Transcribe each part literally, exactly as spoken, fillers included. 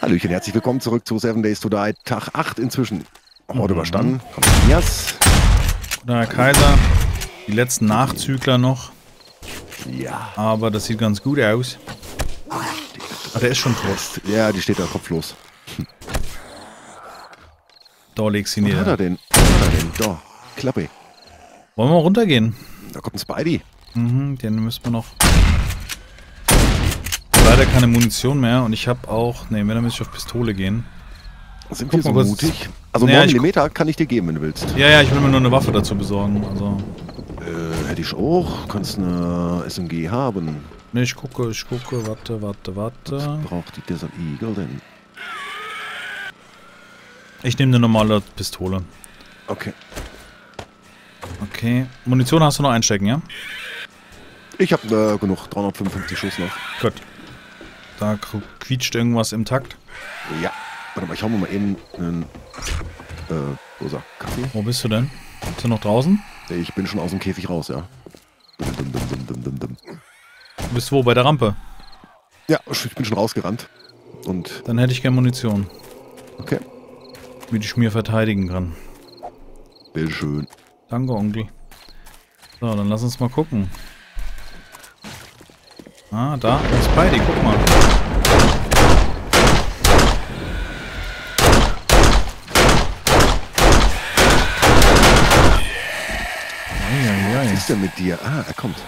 Hallöchen, herzlich willkommen zurück zu Seven Days to Die, Tag acht inzwischen. Heute mhm. überstanden. Kommt Yes. Guten Herr Kaiser. Die letzten Nachzügler noch. Ja. Aber das sieht ganz gut aus. Ach, der ist schon tot. Ja, die steht da kopflos. Hm. Da legst du ihn nieder. Was hat er denn? Was hat er denn? Da, Klappe. Wollen wir mal runtergehen? Da kommt ein Spidey. Mhm, den müssen wir noch... Leider keine Munition mehr und ich habe auch... Ne, wenn, dann müsste ich auf Pistole gehen. Sind wir so mutig? Also naja, neun Millimeter kann ich dir geben, wenn du willst. Ja, ja, ich will mir nur eine Waffe dazu besorgen. Also. Äh, hätte ich auch. Kannst eine S M G haben. Ne, ich gucke, ich gucke. Warte, warte, warte. Was braucht die Desert Eagle denn? Ich nehme eine normale Pistole. Okay. Okay. Munition hast du noch einstecken, ja? Ich habe äh, genug. dreihundertfünfundfünfzig Schuss noch. Gut. Da quietscht irgendwas im Takt. Ja. Warte mal, ich hau mir mal eben einen äh, rosa Kaffee. Wo bist du denn? Bist du noch draußen? Ich bin schon aus dem Käfig raus, ja. Dum, dum, dum, dum, dum, dum. Du bist wo? Bei der Rampe? Ja, ich bin schon rausgerannt. Und dann hätte ich gerne Munition. Okay. Damit ich mir verteidigen kann. Bitte schön. Danke, Onkel. So, dann lass uns mal gucken. Ah, da. Das Spidey, guck mal. Was ist denn mit dir? Ah, er kommt.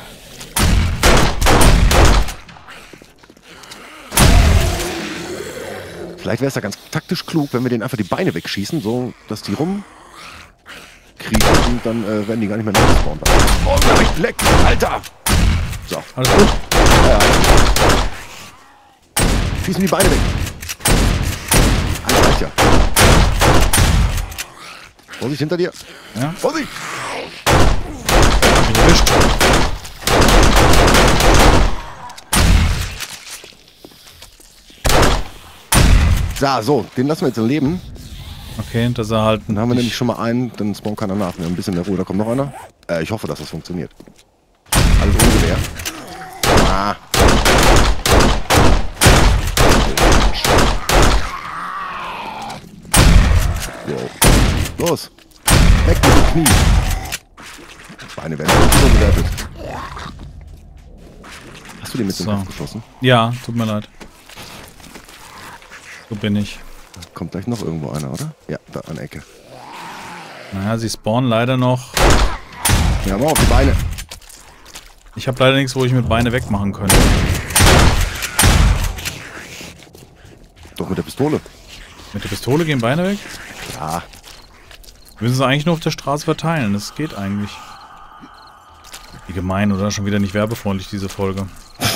Vielleicht wäre es ja ganz taktisch klug, wenn wir den einfach die Beine wegschießen, so dass die rumkriechen und dann äh, werden die gar nicht mehr nachgespawnt. Oh nein, leck! Alter! So. Alles gut? Ja, ja. Schießen die Beine weg. Eins reicht ja. Vorsicht hinter dir. Ja. Vorsicht! Erwischt. So, so, den lassen wir jetzt leben. Okay, dass er halt... Dann haben wir nämlich schon mal einen, dann spawnt keiner nach. Wir haben ein bisschen mehr Ruhe, da kommt noch einer. Äh, ich hoffe, dass das funktioniert. Alles ohne Gewehr. Ah. Wow. Los. Weg mit dem Knie. Beine werden überbewertet. Hast du den mit dem Kopf geschossen? Ja, tut mir leid. So bin ich. Kommt gleich noch irgendwo einer, oder? Ja, da an der Ecke. Naja, sie spawnen leider noch. Ja, mal auf die Beine. Ich habe leider nichts, wo ich mit Beine wegmachen könnte. Doch mit der Pistole. Mit der Pistole gehen Beine weg? Ja. Wir müssen sie eigentlich nur auf der Straße verteilen. Das geht eigentlich. Wie gemein, oder? Schon wieder nicht werbefreundlich, diese Folge.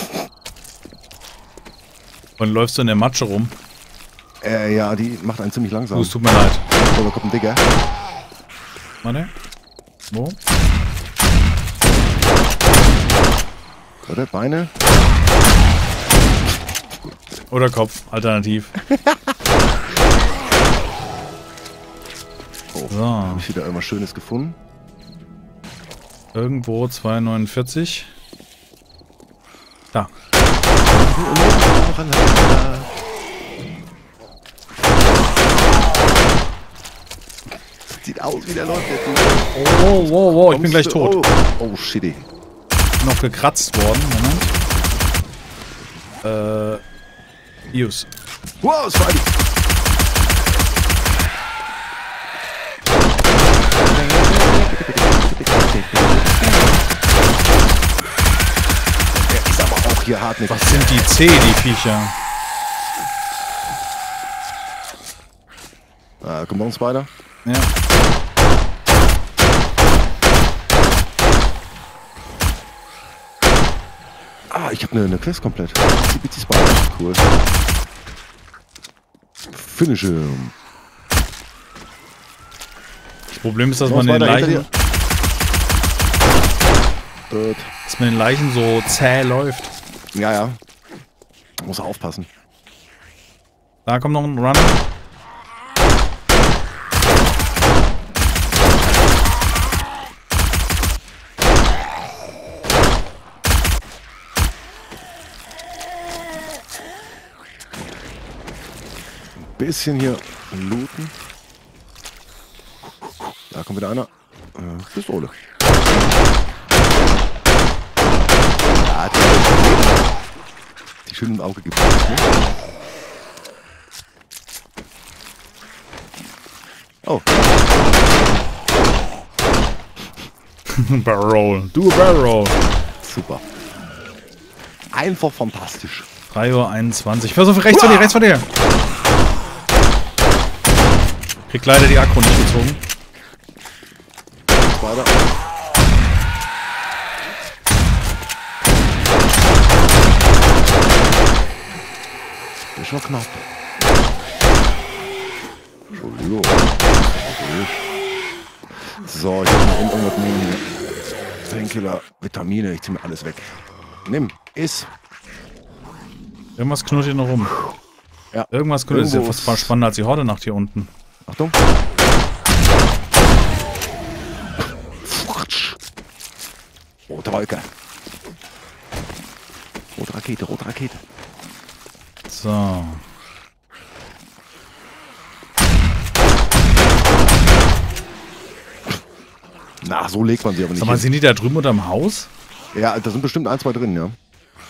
Und läufst du in der Matsche rum? Äh, ja, die macht einen ziemlich langsam. Oh, es tut mir leid. So, da kommt ein Digger. Warte. Wo? Oder Beine? Oder Kopf, alternativ. Oh, so. Habe ich wieder irgendwas Schönes gefunden? Irgendwo zwei neunundvierzig. Da. Sieht aus wie der läuft jetzt. Oh, wow, wow, ich bin gleich tot. Oh, oh shitty. Noch gekratzt worden. Moment. Äh. Use. Wow, es war die. Der ist aber auch hier hartnäckig. Was sind die C, die Viecher? Ah, come on, Spider. Ja. Ah, ich habe eine, eine Quest komplett. Bizi, bizi, Spider. Cool. Finish him. Das Problem ist, dass man den Leichen... Dass man den Leichen so zäh läuft. Ja, ja. Muss aufpassen. Da kommt noch ein Runner. bisschen hier looten. Da kommt wieder einer. Äh, Pistole. Ja, die, die schönen Auge gibt es nicht. Oh. Barrel Roll. Do a Barrel Roll. Super. Einfach fantastisch. drei Uhr einundzwanzig. Versuch rechts von dir, rechts von dir. Krieg leider die Akku nicht gezogen. Weiter. Das ist schon knapp. Entschuldigung. So, ich muss mal irgendwas nehmen hier. Painkiller, Vitamine, ich zieh mir alles weg. Nimm, iss. Irgendwas knurrt hier noch rum. Ja. Irgendwas knurrt. Das ist ja Irgendwo fast mal spannender als die Horde-Nacht hier unten. Achtung. Rote Wolke. Rote Rakete, rote Rakete. So. Na, so legt man sie aber nicht. Sag mal, hin. sind die da drüben unterm Haus? Ja, da sind bestimmt ein, zwei drin, ja.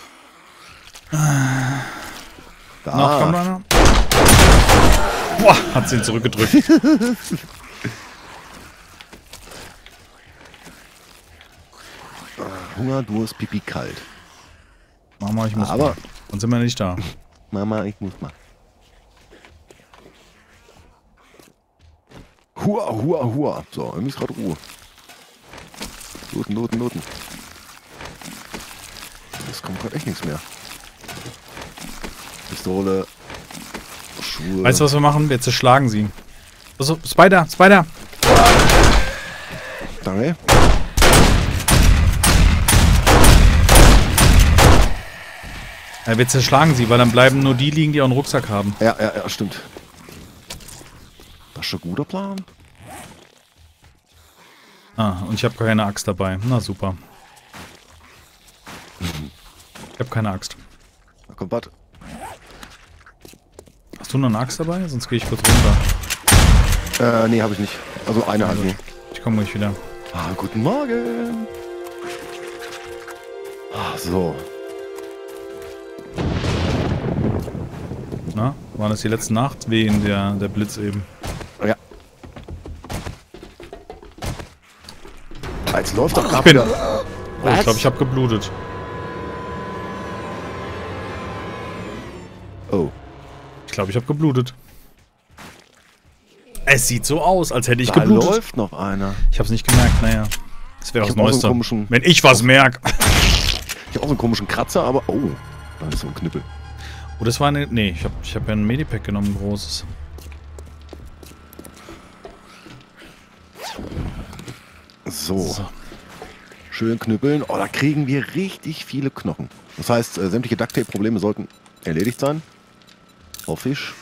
Da. Noch kommt einer. Boah, hat sie ihn zurückgedrückt. Hunger, Durst, Pipi, kalt. Mama, ich muss Aber- mal. Dann sind wir nicht da. Mama, ich muss mal. Hua, hua, hua. So, irgendwie ist gerade Ruhe. Noten, Noten, Noten. Es kommt gerade echt nichts mehr. Pistole. Schuhe. Weißt du, was wir machen? Wir zerschlagen sie. Also, Spider, Spider. Danke. Ja, wir zerschlagen sie, weil dann bleiben nur die liegen, die auch einen Rucksack haben. Ja, ja, ja, stimmt. Das ist ein guter Plan. Ah, und ich habe keine Axt dabei. Na super. Ich habe keine Axt. Da kommt was. Hast du noch eine Axt dabei? Sonst gehe ich kurz runter. Äh, nee, habe ich nicht. Also eine halt nur. Ich komme gleich wieder. Ah, guten Morgen. Ah, so. Na, waren das die letzten Nachtwehen, der, der Blitz eben? Ja. Jetzt läuft doch Ich gerade bin... wieder. Oh, ich glaube, ich habe geblutet. Oh. Ich glaube, ich habe geblutet. Es sieht so aus, als hätte ich Da geblutet. läuft noch einer. Ich habe es nicht gemerkt, naja. Das wäre Ich das hab auch so einen Neueste. komischen- Wenn ich was merke. Ich habe auch so einen komischen Kratzer, aber... Oh, da ist so ein Knüppel. Oh, das war eine... Nee, ich habe ich hab ja ein Medipack genommen, ein großes. So. So. Schön knüppeln. Oh, da kriegen wir richtig viele Knochen. Das heißt, äh, sämtliche Ducktape-Probleme sollten erledigt sein. Hoffe ich.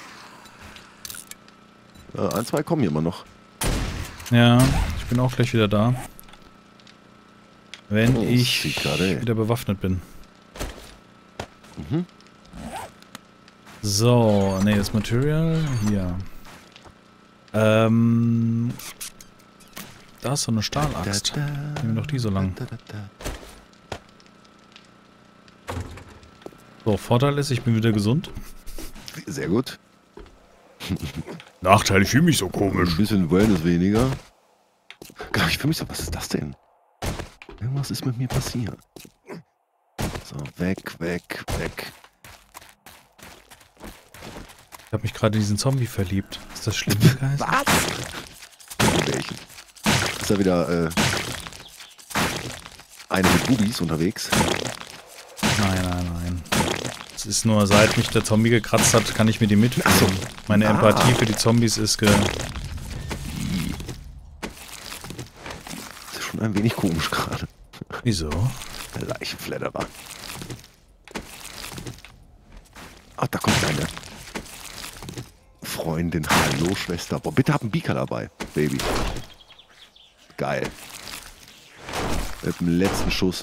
Äh, ein, zwei kommen hier immer noch. Ja, ich bin auch gleich wieder da. Wenn Oh, ich Zigarre. wieder bewaffnet bin. Mhm. So, nee, das Material hier. Ähm... Da ist so eine Stahlaxt. Da, da, Nehmen wir doch die so lang. da, da, da. So, Vorteil ist, ich bin wieder gesund. Sehr gut. Nachteil, ich fühle mich so Ein komisch. bisschen Wellness weniger. Genau, ich fühle mich so, was ist das denn? Irgendwas ist mit mir passiert. So, weg, weg, weg. Ich habe mich gerade in diesen Zombie verliebt. Ist das schlimm, Geist? Was? Welchen? Ist da wieder äh, eine mit Bubis unterwegs? Nein, nein, nein. Es ist nur, seit mich der Zombie gekratzt hat, kann ich mit ihm mitfühlen. Ach so. Meine Ah. Empathie für die Zombies ist ge... Das ist schon ein wenig komisch gerade. Wieso? Der Leichenfledderer. Ach, da kommt eine Freundin. Hallo, Schwester. Boah, bitte hab einen Beaker dabei, Baby. Geil. Mit dem letzten Schuss.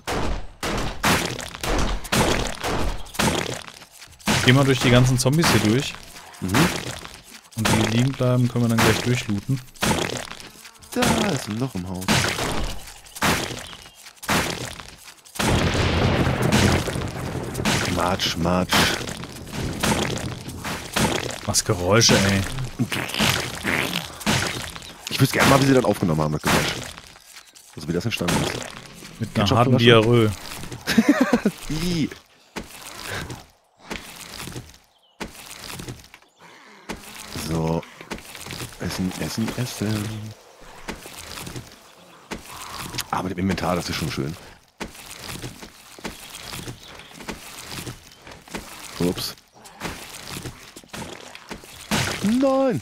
Geh mal durch die ganzen Zombies hier durch. Mhm. Und die liegen bleiben, können wir dann gleich durchlooten. Da ist ein Loch im Haus. Matsch, Matsch. Was Geräusche, ey. Ich wüsste gerne mal, wie sie das aufgenommen haben, das Geräusch. Also wie das entstanden ist. Mit einer harten Diarrhoe. Ih. So. Essen, essen, essen. Ah, mit dem Inventar, das ist schon schön. Ups. Nein!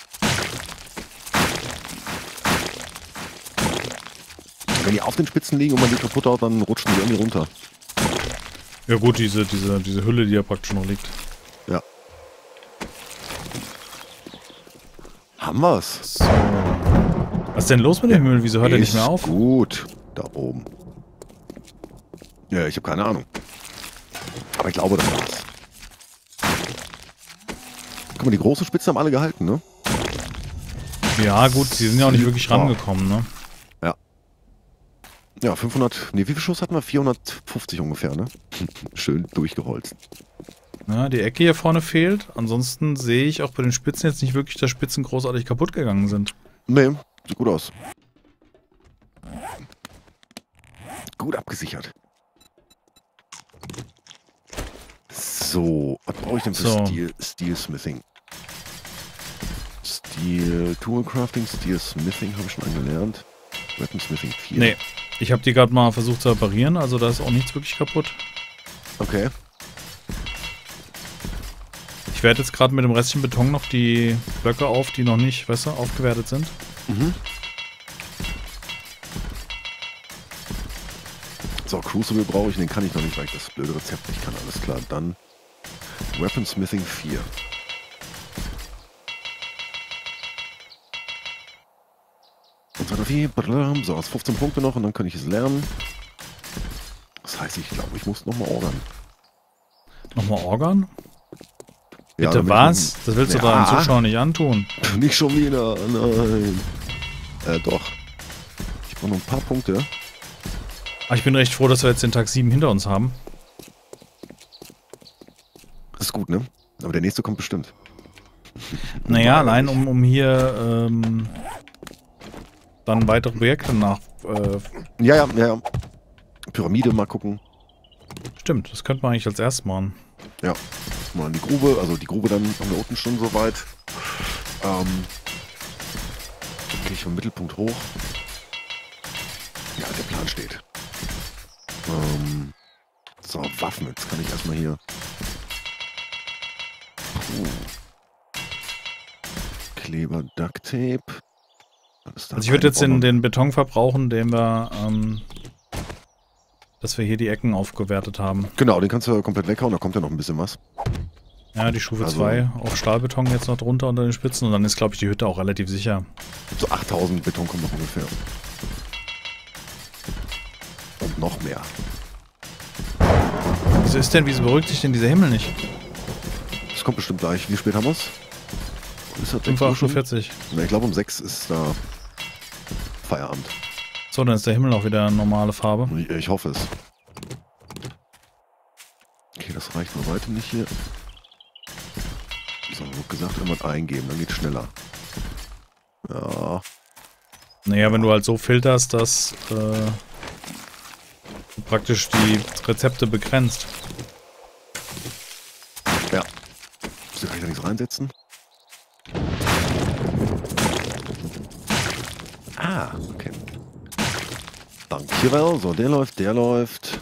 Wenn die auf den Spitzen liegen und man die kaputt haut, dann rutschen die irgendwie runter. Ja gut, diese, diese, diese Hülle, die ja praktisch noch liegt. Ja. Haben wir's. So. Was ist denn los mit dem Müll? Wieso hört er nicht mehr auf? Gut, da oben. Ja, ich habe keine Ahnung. Aber ich glaube, das war's. Guck mal, die großen Spitzen haben alle gehalten, ne? Ja gut, sie sind ja auch nicht wirklich Oh. rangekommen, ne? Ja. Ja, fünfhundert, nee, wie viel Schuss hatten wir? vierhundertfünfzig ungefähr, ne? Schön durchgeholzt. Ja, die Ecke hier vorne fehlt. Ansonsten sehe ich auch bei den Spitzen jetzt nicht wirklich, dass Spitzen großartig kaputt gegangen sind. Nee, sieht gut aus. Gut abgesichert. So, was brauche ich denn für So. Steel, Steelsmithing? Steel Toolcrafting, Steelsmithing habe ich schon angelernt. Weaponsmithing vier. Nee, ich habe die gerade mal versucht zu reparieren, also da ist auch nichts wirklich kaputt. Okay. Ich werde jetzt gerade mit dem Restchen Beton noch die Blöcke auf, die noch nicht, weißt du, aufgewertet sind. Mhm. So, Crucible brauche ich, den kann ich noch nicht, weil ich das blöde Rezept nicht kann. Alles klar, dann Weaponsmithing vier. Und so, wie, so, aus fünfzehn Punkte noch und dann kann ich es lernen. Das heißt, ich glaube, ich muss nochmal ordern. Nochmal Organ? Ja, Bitte damit was? ich- Das willst du Ja. da den Zuschauern nicht antun. Nicht schon wieder, nein. Äh, doch. Ich brauche noch ein paar Punkte. Aber ich bin recht froh, dass wir jetzt den Tag sieben hinter uns haben. Das ist gut, ne? Aber der nächste kommt bestimmt. Naja, allein um, um hier ähm, dann weitere Projekte nach... Äh, Ja, ja, ja, ja. Pyramide mal gucken. stimmt, das könnte man eigentlich als erstes machen. Ja. Mal in die Grube. Also die Grube dann haben wir unten schon so weit. Ähm. Dann gehe ich vom Mittelpunkt hoch. Ja, der Plan steht. Ähm. So, Waffen. Jetzt kann ich erstmal hier. Puh. Kleber, Duct Tape. Was ist da Also ich würde jetzt den, rein? den Beton verbrauchen, den wir... Ähm, dass wir hier die Ecken aufgewertet haben. Genau, den kannst du komplett weghauen, da kommt ja noch ein bisschen was. Ja, die Stufe Also- zwei, auch Stahlbeton jetzt noch drunter unter den Spitzen und dann ist, glaube ich, die Hütte auch relativ sicher. So achttausend Beton kommt noch ungefähr. Und noch mehr. Wieso ist denn, wieso beruhigt sich denn dieser Himmel nicht? Das kommt bestimmt gleich. Wie spät haben wir es? Ist das fünf sechs Uhr Uhr schon? achtundvierzig. Na, ich glaube um sechs ist da Feierabend. So, dann ist der Himmel auch wieder normale Farbe. Ich, ich hoffe es. Okay, das reicht bei weitem nicht hier. So, wird gesagt, irgendwas eingeben, dann geht's schneller. Ja. Naja, wenn du halt so filterst, dass äh, du praktisch die Rezepte begrenzt. Ja. So, kann ich da nichts reinsetzen? Ah, okay. Danke, so, der läuft, der läuft.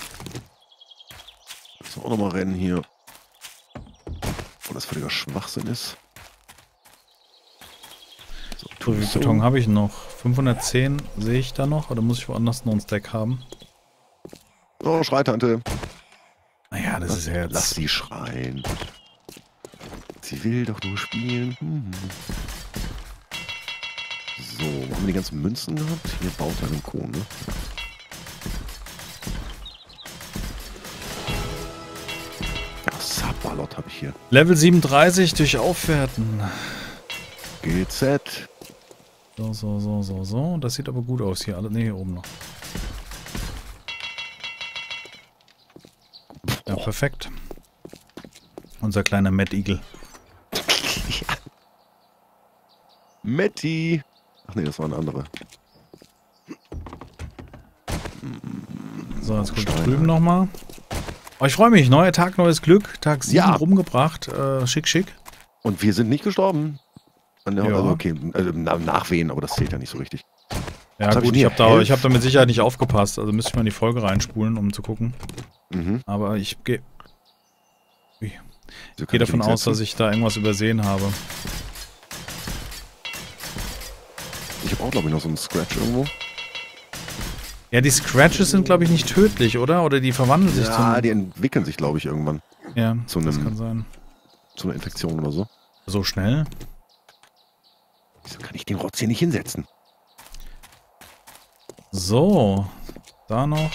Müssen wir auch nochmal rennen hier. Wo das völliger Schwachsinn ist. So, So, wie viel Beton habe ich noch? fünfhundertzehn sehe ich da noch? Oder muss ich woanders noch ein Stack haben? Oh, Schreitante. Naja, das ist ja Lass jetzt... sie schreien. Sie will doch nur spielen. Hm. So, wo haben wir die ganzen Münzen gehabt? Hier baut er einen Kohn, ne? Ja, Sabalot habe ich hier. Level siebenunddreißig durch Aufwerten. G Z. So, so, so, so, so. Das sieht aber gut aus hier. Alle, ne, hier oben noch. Ja, perfekt. Unser kleiner Mad Eagle. Ja. Matti. Ach nee, das war eine andere. So, jetzt guck ich drüben nochmal. Oh, ich freue mich. Neuer Tag, neues Glück. Tag sieben Ja. rumgebracht. Äh, schick, schick. Und wir sind nicht gestorben. Also, Ja. okay, also, Nachwehen, aber das zählt ja nicht so richtig. Ja Jetzt hab gut, ich ich nie habe da, Health. ich hab da mit Sicherheit nicht aufgepasst. Also müsste ich mal in die Folge reinspulen, um zu gucken. Mhm. Aber ich gehe So geh davon aus, dass ich da irgendwas übersehen habe. Ich habe auch, glaube ich, noch so einen Scratch irgendwo. Ja, die Scratches sind, glaube ich, nicht tödlich, oder? Oder die verwandeln sich Ja, zum... die entwickeln sich, glaube ich, irgendwann Ja, zu das einem- kann sein. zu einer Infektion oder so. So schnell? Wieso kann ich den Rotz hier nicht hinsetzen? So, da noch.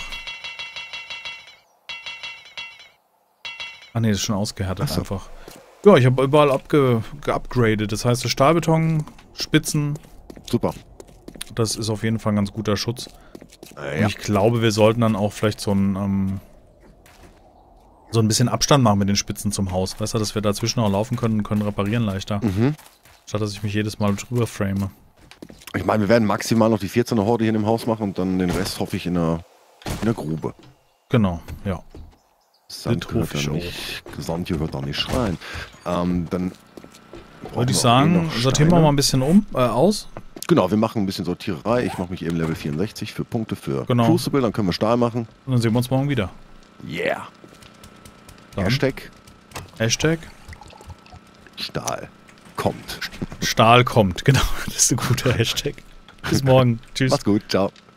Ach nee, das ist schon ausgehärtet Ach so. einfach. Ja, ich habe überall abge geupgradet. Das heißt, der Stahlbeton, Spitzen, Super. das ist auf jeden Fall ein ganz guter Schutz. Äh, Und ich glaube, wir sollten dann auch vielleicht so ein, ähm, so ein bisschen Abstand machen mit den Spitzen zum Haus. Weißt du, dass wir dazwischen auch laufen können und können reparieren leichter. Mhm. Statt dass ich mich jedes Mal drüber frame. Ich meine, wir werden maximal noch die vierzehner Horde hier in dem Haus machen und dann den Rest hoffe ich in der, in der Grube. Genau, ja. Sand Das gehört hoffe ich da nicht. Sand gehört da nicht rein. Ähm, dann brauchen Würde ich wir auch eh sagen, noch sortieren wir Steine. mal ein bisschen um, äh, aus. Genau, wir machen ein bisschen Sortiererei. Ich mache mich eben Level vierundsechzig für Punkte für Genau. Crucible, dann können wir Stahl machen. Und dann sehen wir uns morgen wieder. Yeah. Dann Hashtag Hashtag Stahl kommt. Stahl kommt. Genau, das ist ein guter Hashtag. Bis morgen. Tschüss. Macht's gut, ciao.